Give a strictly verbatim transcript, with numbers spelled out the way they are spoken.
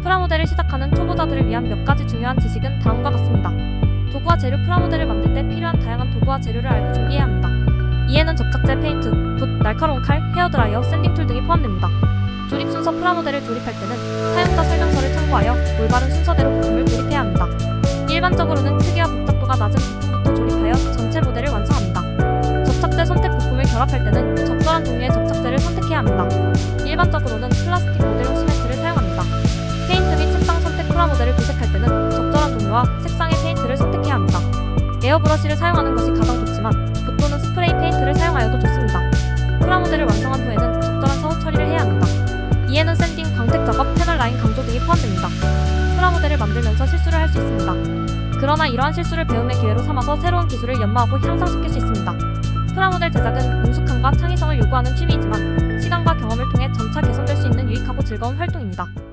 프라모델을 시작하는 초보자들을 위한 몇 가지 중요한 지식은 다음과 같습니다. 도구와 재료. 프라모델을 만들 때 필요한 다양한 도구와 재료를 알고 준비해야 합니다. 이에는 접착제, 페인트, 붓, 날카로운 칼, 헤어드라이어, 샌딩툴 등이 포함됩니다. 조립 순서. 프라모델을 조립할 때는 사용자 설명서를 참고하여 올바른 순서대로 부품을 조립해야 합니다. 일반적으로는 크기와 복잡도가 낮은 부품부터 조립하여 전체 모델을 완성합니다. 접착제 선택. 부품을 결합할 때는 적절한 종류의 접착제를 선택해야 합니다. 일반적으로는 플라스틱 모델용 시멘트를 사용합니다. 페인트 및 색상 선택. 프라모델을 도색할 때는 적절한 종류와 색상의 페인트를 선택해야 합니다. 에어브러시를 사용하는 것이 가장 좋지만 붓 또는 스프레이 페인트를 사용하여도 좋습니다. 프라모델을 완성한 후에는 적절한 서후 처리를 해야 합니다. 이에는 샌딩, 광택 작업, 패널 라인 강조 등이 포함됩니다. 프라모델을 만들면서 실수를 할 수 있습니다. 그러나 이러한 실수를 배움의 기회로 삼아서 새로운 기술을 연마하고 향상시킬 수 있습니다. 프라모델 제작은 능숙함과 창의성을 요구하는 취미이지만 시간과 경험을 통해 점차 개선될 수 있는 유익하고 즐거운 활동입니다.